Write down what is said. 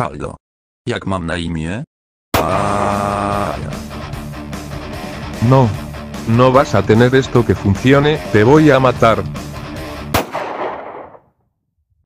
Halo. Jak mam na imię? No. No vas a tener esto que funcione, te voy a matar.